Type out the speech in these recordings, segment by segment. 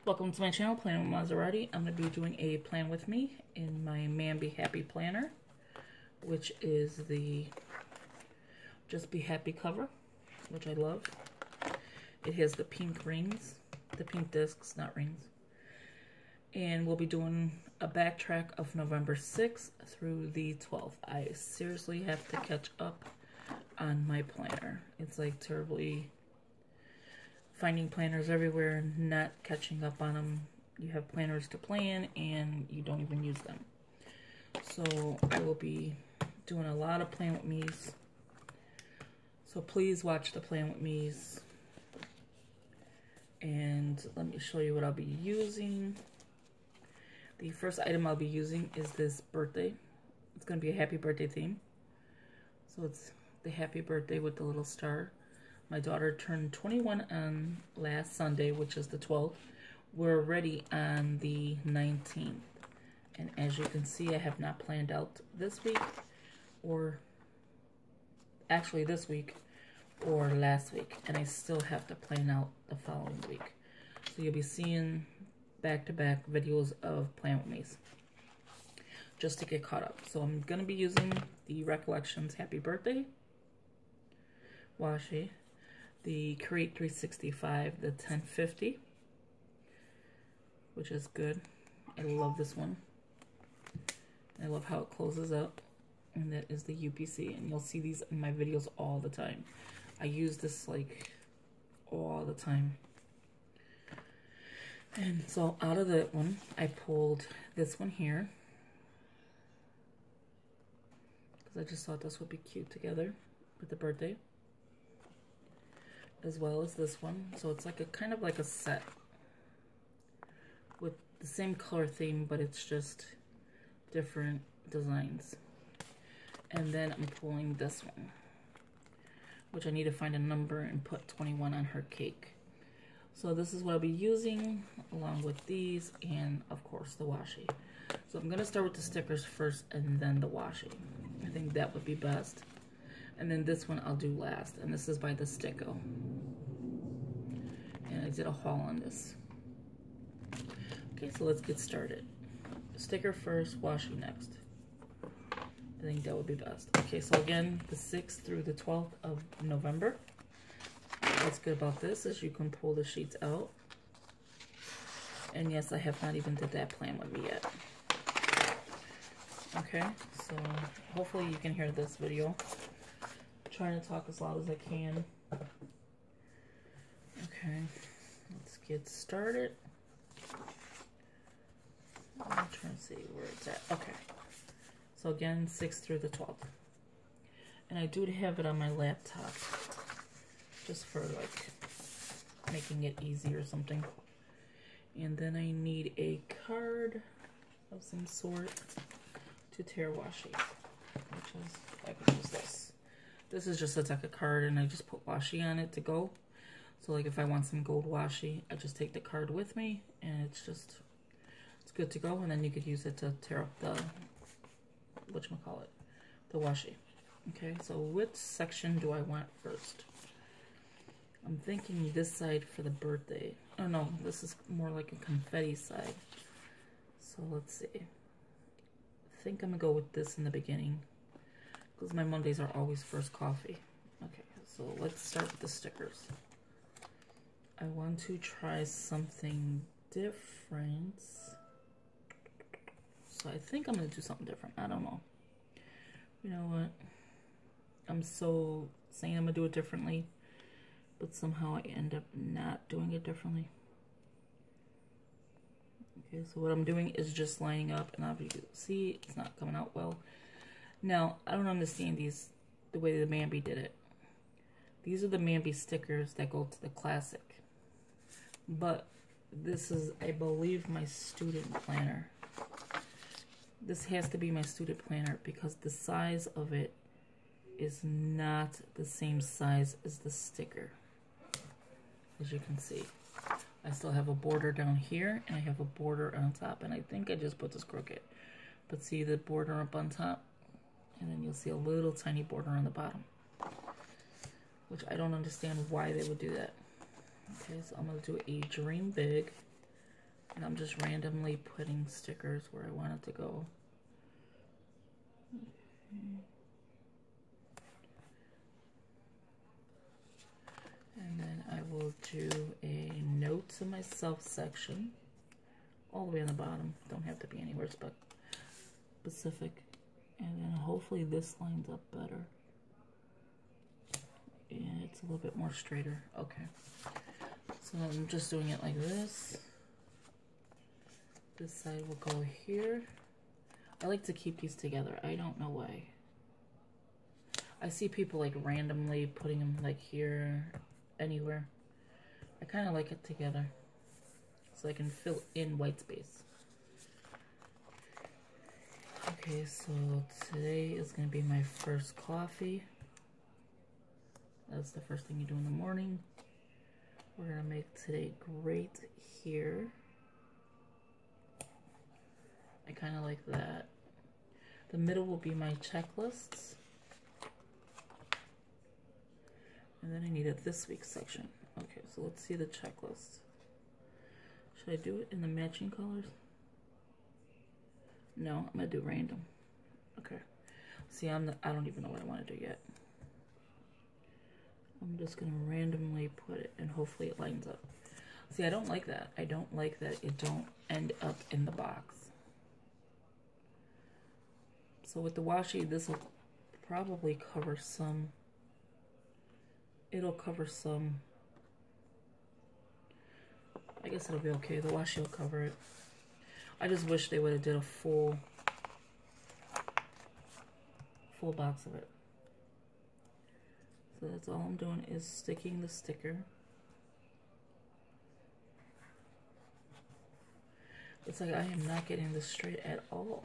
Welcome to my channel, Plan with Maserati. I'm going to be doing a plan with me in my Man Be Happy planner, which is the Just Be Happy cover, which I love. It has the pink rings, the pink discs, not rings. And we'll be doing a backtrack of November 6th through the 12th. I seriously have to catch up on my planner. It's like terribly finding planners everywhere and not catching up on them. You have planners to plan and you don't even use them. So I will be doing a lot of Plan With Me's. So please watch the Plan With Me's. And let me show you what I'll be using. The first item I'll be using is this birthday. It's going to be a happy birthday theme. So it's the happy birthday with the little star. My daughter turned 21 on last Sunday, which is the 12th. We're already on the 19th. And as you can see, I have not planned out this week, or actually this week, or last week. And I still have to plan out the following week. So you'll be seeing back-to-back videos of Plan With Me's just to get caught up. So I'm going to be using the Recollections Happy Birthday washi, the Create 365, the 1050, which is good. I love this one. I love how it closes up. And that is the UPC. And you'll see these in my videos all the time. I use this like all the time. And so out of that one, I pulled this one here. Because I just thought this would be cute together with the birthday. As well as this one. So it's like a kind of like a set with the same color theme, but it's just different designs. And then I'm pulling this one, which I need to find a number and put 21 on her cake. So this is what I'll be using along with these and of course the washi. So I'm going to start with the stickers first and then the washi. I think that would be best. And then this one I'll do last. And this is by the Sticko. And I did a haul on this. Okay, so let's get started. Sticker first, washi next. I think that would be best. Okay, so again, the 6th through the 12th of November. What's good about this is you can pull the sheets out. And yes, I have not even did that Plan With Me yet. Okay, so hopefully you can hear this video. Trying to talk as loud as I can. Okay, let's get started. I'm trying to see where it's at. Okay, so again, 6th through the 12th. And I do have it on my laptop, just for like making it easy or something. And then I need a card of some sort to tear washi, which is, I can use this. This is just a deck of card and I just put washi on it to go. So like if I want some gold washi, I just take the card with me and it's good to go. And then you could use it to tear up the, whatchamacallit, the washi. Okay, so which section do I want first? I'm thinking this side for the birthday. Oh no, this is more like a confetti side. So let's see. I think I'm gonna go with this in the beginning, because my Mondays are always first coffee. Okay, so let's start with the stickers. I want to try something different. So I think I'm going to do something different. I don't know. You know what? I'm so saying I'm going to do it differently, but somehow I end up not doing it differently. Okay, so what I'm doing is just lining up, and obviously, see, it's not coming out well. Now, I don't understand these, the way the Man Be did it. These are the Man Be stickers that go to the classic. But this is, I believe, my student planner. This has to be my student planner because the size of it is not the same size as the sticker. As you can see. I still have a border down here, and I have a border on top. And I think I just put this crooked. But see the border up on top? And then you'll see a little tiny border on the bottom. Which I don't understand why they would do that. Okay, so I'm going to do a Dream Big And I'm just randomly putting stickers where I want it to go. And then I will do a note to myself section all the way on the bottom. Don't have to be anywhere specific. And then hopefully this lines up better. And it's a little bit more straighter. Okay. So I'm just doing it like this. This side will go here. I like to keep these together. I don't know why. I see people like randomly putting them like here, anywhere. I kind of like it together so I can fill in white space. Okay, so today is going to be my first coffee. That's the first thing you do in the morning. We're going to make today great here. I kind of like that. The middle will be my checklists. And then I need a this week section. Okay, so let's see the checklist. Should I do it in the matching colors? No, I'm gonna do random. Okay. See, I don't even know what I want to do yet. I'm just gonna randomly put it and hopefully it lines up. See, I don't like that. I don't like that it don't end up in the box. So with the washi, this will probably cover some. It'll cover some. I guess it'll be okay. The washi will cover it. I just wish they would have did a full box of it. So that's all I'm doing is sticking the sticker. It's like I am not getting this straight at all.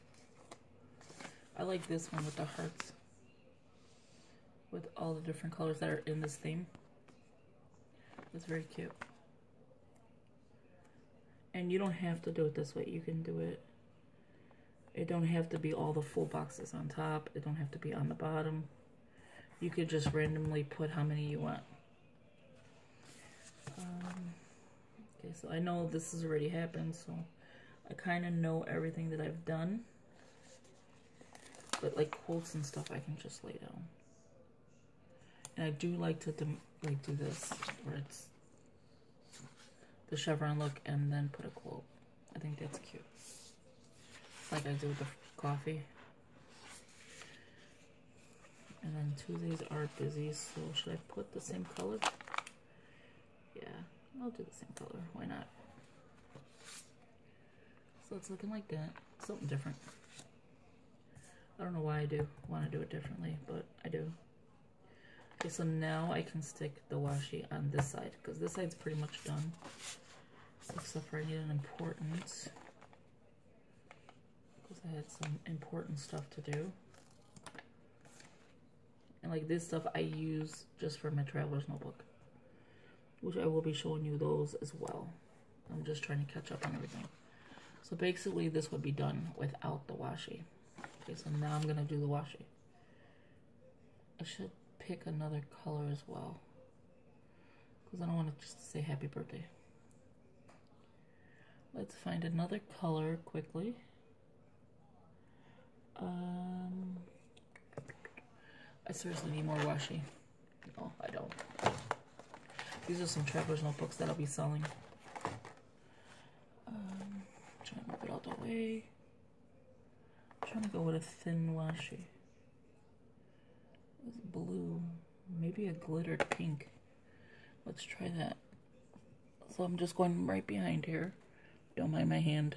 I like this one with the hearts. With all the different colors that are in this theme. It's very cute. And you don't have to do it this way. You can do it. It don't have to be all the full boxes on top. It don't have to be on the bottom. You could just randomly put how many you want. Okay, so I know this has already happened, so I kind of know everything that I've done. But like quotes and stuff, I can just lay down. And I do like to do this, where it's the chevron look and then put a quote. I think that's cute. Like I do with the coffee. And then Tuesdays are busy, so should I put the same color? Yeah, I'll do the same color. Why not? So it's looking like that. Something different. I don't know why I want to do it differently, but I do. Okay, so now I can stick the washi on this side, because this side's pretty much done. Except for I need an important, because I had some important stuff to do. And like this stuff I use just for my traveler's notebook, which I will be showing you those as well. I'm just trying to catch up on everything. So basically this would be done without the washi. Okay, so now I'm gonna do the washi. I should pick another color as well, because I don't want to just say happy birthday. Let's find another color quickly. I seriously need more washi. No, I don't. These are some traveler's notebooks that I'll be selling. Trying to move it out the way. I'm trying to go with a thin washi. It's blue. Maybe a glittered pink. Let's try that. So I'm just going right behind here. Don't mind my hand.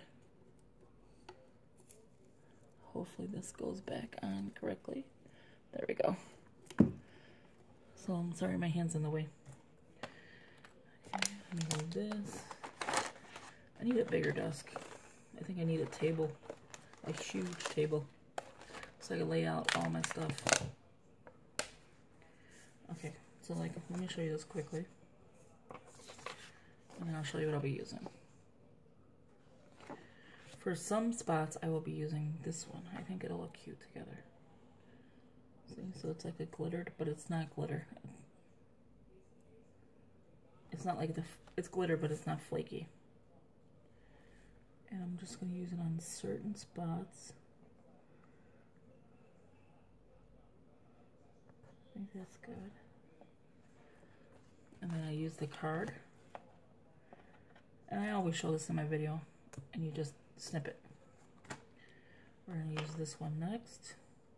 Hopefully this goes back on correctly. There we go. So I'm sorry my hand's in the way. Okay, let me hold this. I need a bigger desk. I think I need a table. A huge table. So I can lay out all my stuff. Okay, so like, let me show you this quickly. And then I'll show you what I'll be using. For some spots, I will be using this one. I think it'll look cute together. See, so it's like a glittered, but it's not glitter. It's not like it's glitter, but it's not flaky. And I'm just going to use it on certain spots. I think that's good. And then I use the card. And I always show this in my video. And you just snip it. We're going to use this one next.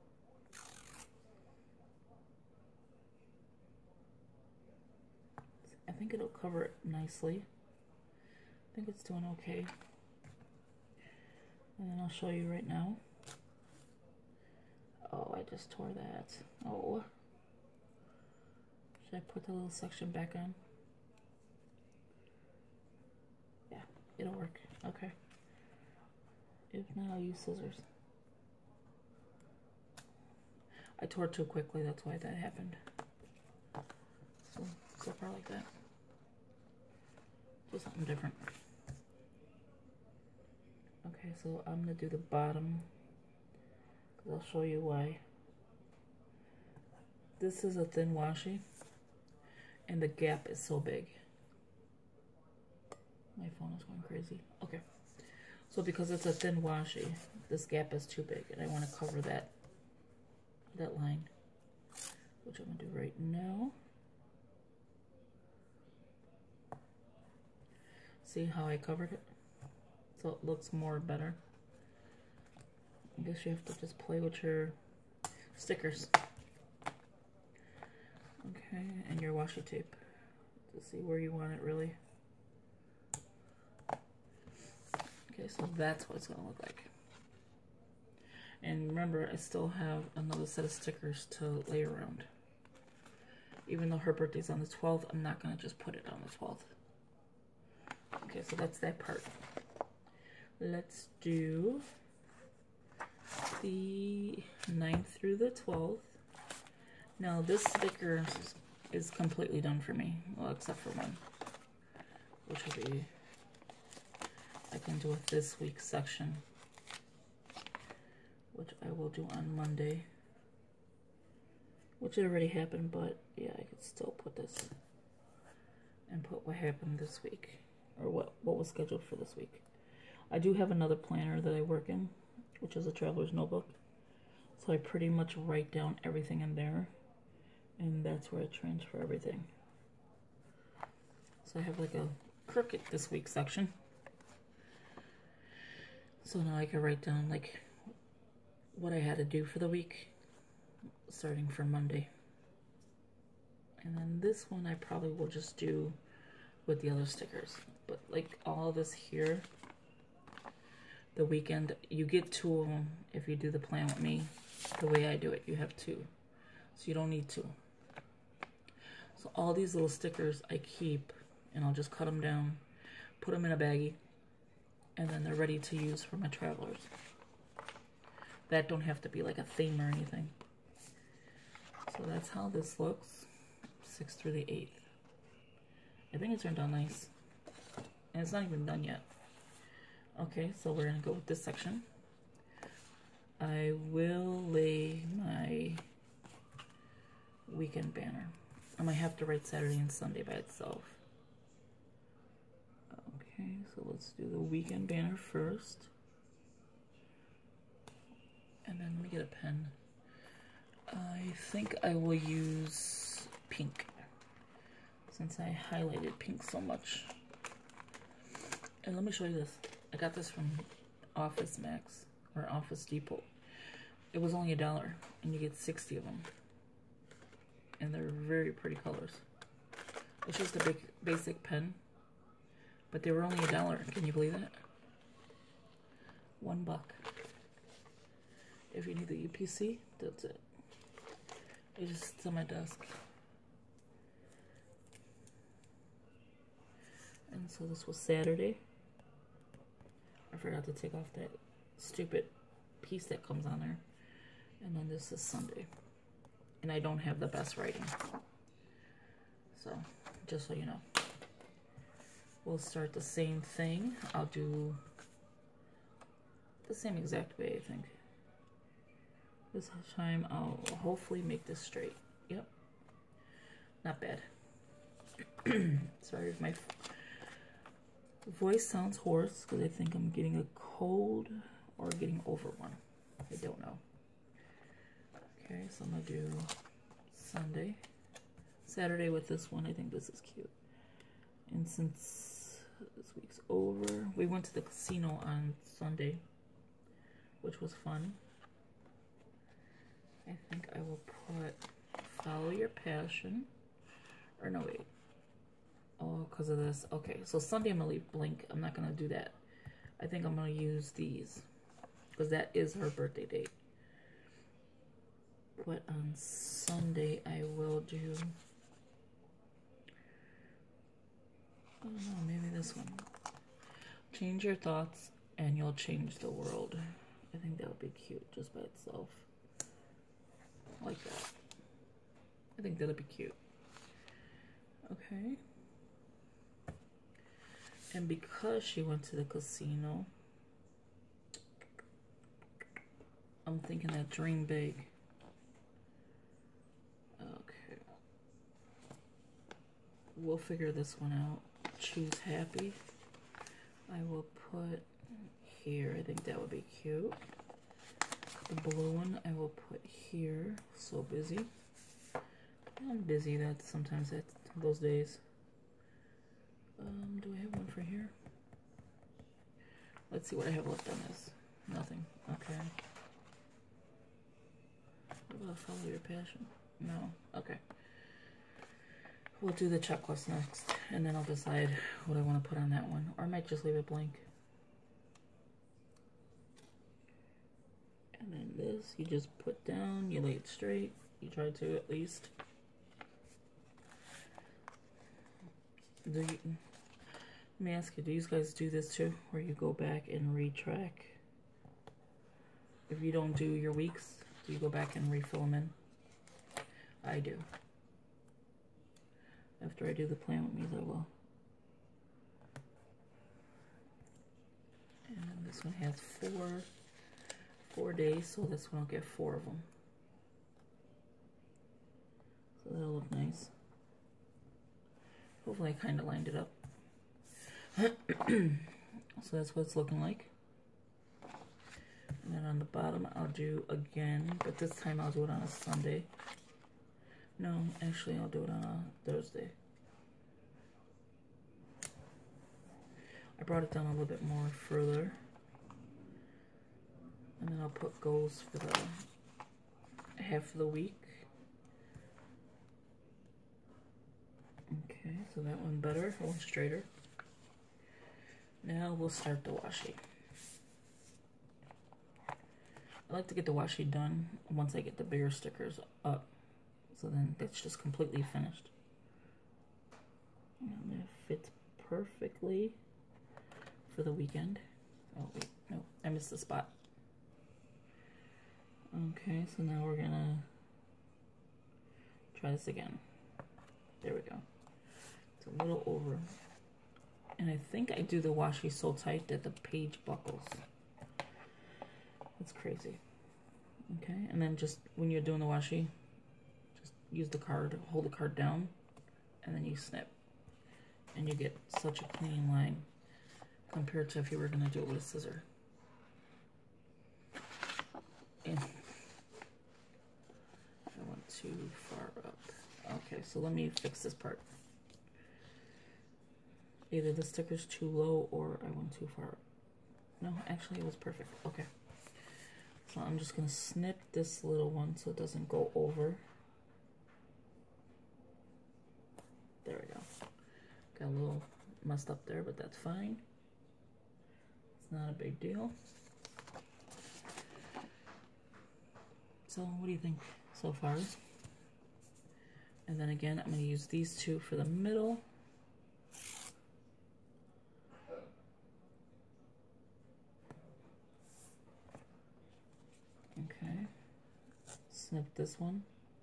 I think it'll cover it nicely. I think it's doing okay. And then I'll show you right now. Oh, I just tore that. Oh. Should I put the little section back on? Yeah, it'll work. Okay. If not, I'll use scissors. I tore too quickly, that's why that happened. So far like that. Do something different. Okay, so I'm gonna do the bottom, because I'll show you why. This is a thin washi, and the gap is so big. My phone is going crazy. Okay, so because it's a thin washi, this gap is too big, and I want to cover that line, which I'm gonna do right now. See how I covered it? So it looks more better. I guess you have to just play with your stickers. Okay, and your washi tape to see where you want it really. Okay, so that's what it's gonna look like. And remember, I still have another set of stickers to lay around. Even though her birthday's on the 12th, I'm not gonna just put it on the 12th. Okay, so that's that part. Let's do the 9th through the 12th. Now this sticker is completely done for me, well, except for one, which will be, I can do it this week's section, which I will do on Monday, which it already happened, but yeah, I could still put this and put what happened this week, or what was scheduled for this week. I do have another planner that I work in, which is a traveler's notebook. So I pretty much write down everything in there, and that's where I transfer everything. So I have like a crooked this week section. So now I can write down like what I had to do for the week, starting from Monday. And then this one I probably will just do with the other stickers. But like all this here, the weekend, you get 2 of them if you do the plan with me. The way I do it, you have 2. So you don't need 2. So all these little stickers I keep, and I'll just cut them down, put them in a baggie, and then they're ready to use for my travelers. That don't have to be like a theme or anything. So that's how this looks, 6th through the 8th. I think it turned out nice. And it's not even done yet. Okay, so we're gonna go with this section. I will lay my weekend banner. I might have to write Saturday and Sunday by itself. Okay, so let's do the weekend banner first. And then let me get a pen. I think I will use pink, since I highlighted pink so much. And let me show you this. I got this from Office Max, or Office Depot. It was only $1, and you get 60 of them. And they're very pretty colors. It's just a big, basic pen, but they were only $1. Can you believe that? $1. If you need the UPC, that's it. It just sits on my desk. And so this was Saturday. I forgot to take off that stupid piece that comes on there. And then this is Sunday. And I don't have the best writing. So, just so you know. We'll start the same thing. I'll do the same exact way, I think. This time I'll hopefully make this straight. Yep. Not bad. Sorry if my The voice sounds hoarse because I think I'm getting a cold or getting over one. I don't know. Okay, so I'm going to do Sunday. Saturday with this one. I think this is cute. And since this week's over, we went to the casino on Sunday, which was fun. I think I will put Follow Your Passion. Or no, wait. Oh, because of this. Okay, so Sunday I'm going to leave blank. I'm not going to do that. I think I'm going to use these because that is her birthday date. But on Sunday I will do, I don't know, maybe this one. Change your thoughts and you'll change the world. I think that would be cute just by itself. Like that. I think that'll be cute. Okay. And because she went to the casino, I'm thinking that Dream Big. Okay. We'll figure this one out. Choose Happy. I will put here. I think that would be cute. The blue one I will put here. So Busy. I'm busy. That's sometimes that's those days. Do I have one for here? Let's see what I have left on this. Nothing. Okay. What about Follow Your Passion? No. Okay. We'll do the checklist next, and then I'll decide what I want to put on that one. Or I might just leave it blank. And then this, you just put down, you lay it straight. You try to at least. Let me ask you, do you guys do this too? Where you go back and retrack? If you don't do your weeks, do you go back and refill them in? I do. After I do the Plan With Me's, I will. And then this one has four days, so this one will get 4 of them. So that'll look nice. Hopefully I kind of lined it up. So that's what it's looking like. And then on the bottom I'll do again, but this time I'll do it on a Sunday. No, actually I'll do it on a Thursday. I brought it down a little bit more further. And then I'll put goals for the half of the week. Okay, so that one better, one straighter. Now we'll start the washi. I like to get the washi done once I get the bigger stickers up. So then that's just completely finished. And it fits perfectly for the weekend. Oh wait, no, I missed the spot. Okay, so now we're gonna try this again. There we go. It's a little over. And I think I do the washi so tight that the page buckles. That's crazy. Okay, and then just when you're doing the washi, just use the card, hold the card down, and then you snip. And you get such a clean line compared to if you were going to do it with a scissor. And I went too far up. Okay, so let me fix this part. Either the sticker's too low or I went too far up. No, actually it was perfect. Okay. So I'm just going to snip this little one so it doesn't go over. There we go. Got a little messed up there, but that's fine. It's not a big deal. So what do you think so far? And then again, I'm going to use these two for the middle. Okay. Snip this one.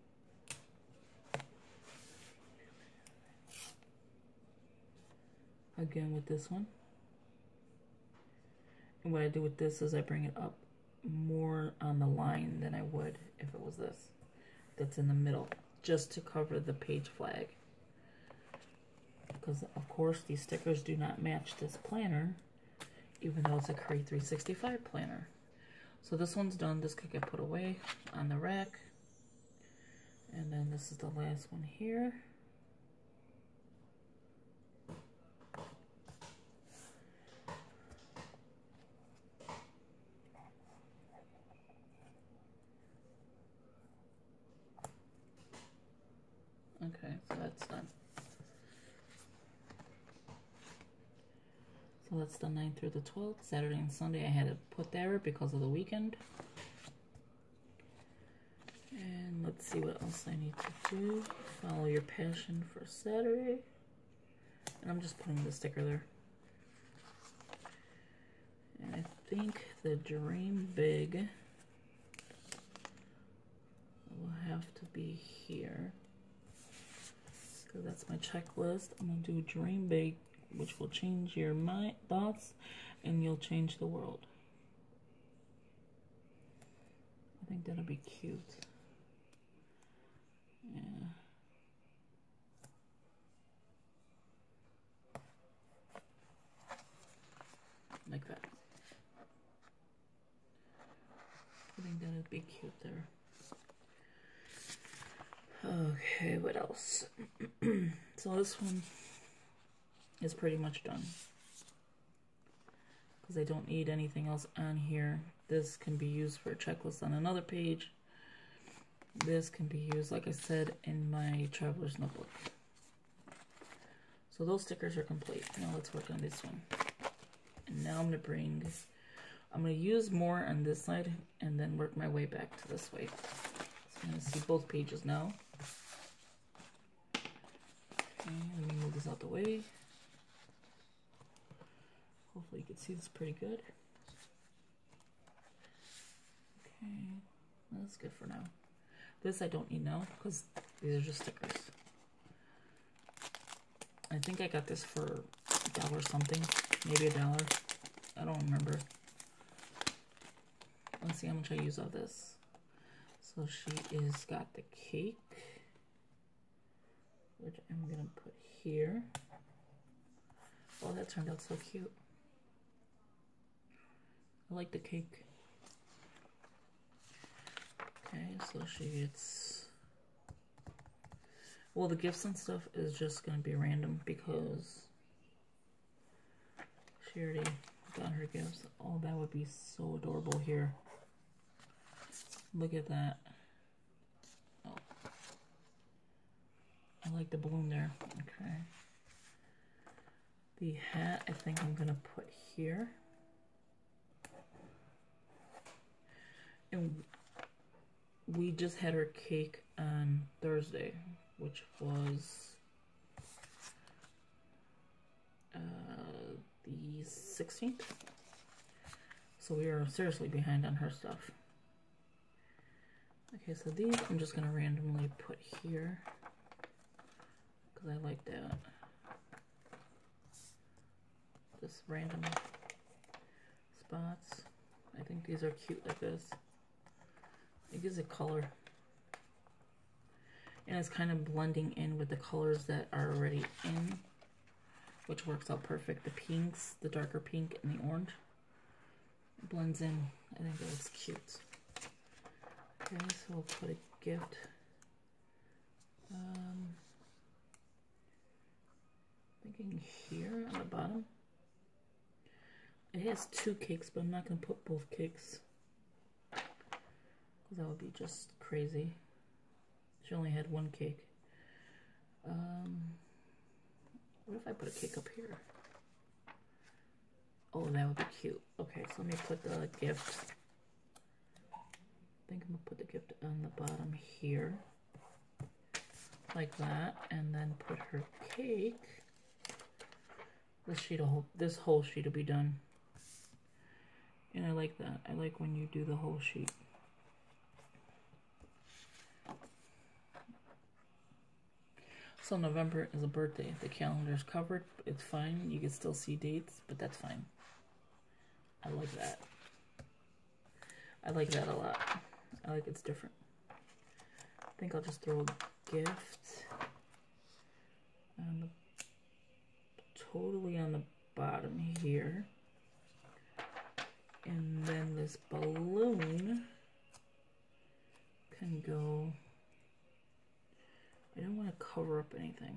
Again with this one. And what I do with this is I bring it up more on the line than I would if it was this. That's in the middle, just to cover the page flag. because of course these stickers do not match this planner, even though it's a Crate 365 planner. So this one's done. This could get put away on the rack. And then this is the last one here. Okay, so that's done. So that's the 9th through the 12th. Saturday and Sunday I had to put there because of the weekend. And let's see what else I need to do. Follow your passion for Saturday. And I'm just putting the sticker there. And I think the Dream Big will have to be here. So that's my checklist. I'm going to do Dream Big, which will change your mind, thoughts, and you'll change the world. I think that'll be cute. Yeah. Like that. I think that'd be cute there. Okay, what else? So this one is pretty much done, because I don't need anything else on here. This can be used for a checklist on another page. This can be used, like I said, in my traveler's notebook. So those stickers are complete. Now let's work on this one. And now I'm going to use more on this side and then work my way back to this way. So I'm going to see both pages now. Okay, let me move this out the way. Hopefully you can see this pretty good. Okay, that's good for now. This I don't need now because these are just stickers. I think I got this for $1 something, maybe $1. I don't remember. Let's see how much I use of this. So she is got the cake, which I'm gonna put here. Oh, that turned out so cute. I like the cake. Okay, so she gets, well, the gifts and stuff is just gonna be random because she already got her gifts. Oh, that would be so adorable here. Look at that. Oh, I like the balloon there. Okay. The hat, I think I'm gonna put here. And we just had her cake on Thursday, which was the 16th. So we are seriously behind on her stuff. Okay, so these I'm just going to randomly put here because I like that. Just random spots. I think these are cute like this. It gives it color. And it's kind of blending in with the colors that are already in, which works out perfect. The pinks, the darker pink, and the orange. It blends in. I think that looks cute. Okay, so we'll put a gift. Thinking here on the bottom. It has 2 cakes, but I'm not going to put both cakes. Because that would be just crazy. She only had 1 cake. What if I put a cake up here? Oh, that would be cute. Okay, so let me put the gift. I think I'm going to put the gift on the bottom here. Like that. And then put her cake. This whole sheet will be done. And I like that. I like when you do the whole sheet. So November is a birthday. The calendar is covered. It's fine. You can still see dates, but that's fine. I like that. I like that a lot. I like it's different. I think I'll just throw a gift on the totally on the bottom here. And then this balloon can go, I don't want to cover up anything.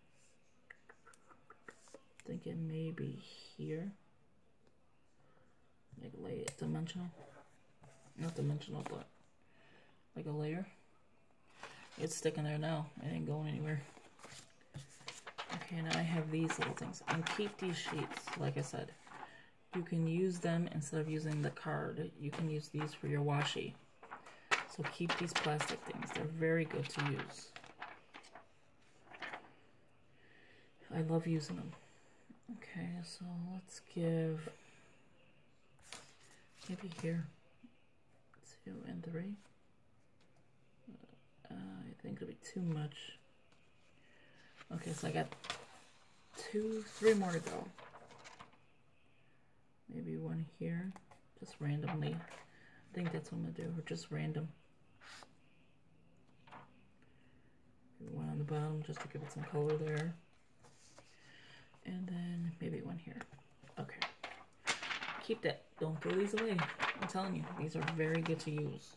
I think it may be here. Like lay it dimensional. Not dimensional, but like a layer. It's sticking there now. It ain't going anywhere. Okay, now I have these little things. And keep these sheets, like I said. You can use them instead of using the card. You can use these for your washi. So keep these plastic things. They're very good to use. I love using them. Okay, so let's give maybe here 2 and 3. I think it'll be too much. Okay, so I got 3 more to go. Maybe one here, just randomly. I think that's what I'm gonna do, or just random. Maybe one on the bottom, just to give it some color there. And then maybe one here. Okay. Keep that. Don't throw these away. I'm telling you, these are very good to use.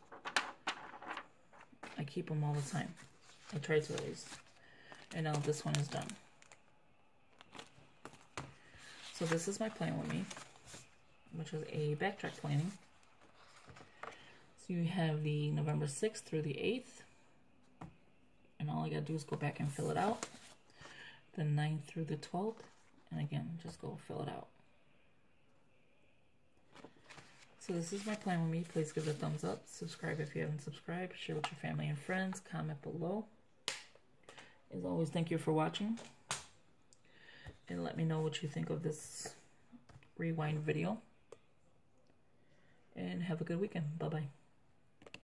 I keep them all the time. I try to at least. And now this one is done. So this is my plan with me, which is a backtrack planning. So you have the November 6th through the 8th. And all I gotta do is go back and fill it out. The 9th through the 12th. And again, just go fill it out. So this is my plan with me. Please give it a thumbs up. Subscribe if you haven't subscribed. Share with your family and friends. Comment below. As always, thank you for watching. And let me know what you think of this rewind video. And have a good weekend. Bye-bye.